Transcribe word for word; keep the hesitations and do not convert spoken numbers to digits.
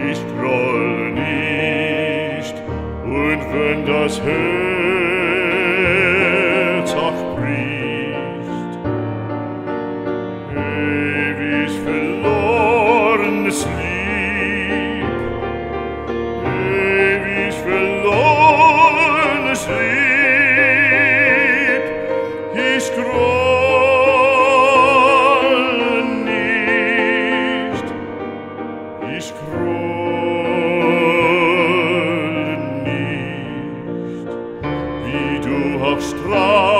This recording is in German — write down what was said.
ich groll nicht, und wenn das Herz auch bricht, ewig verlorenes Lieb, ewig verlorenes Lieb, ich groll nicht, ich groll nicht, wie du auch strahlst.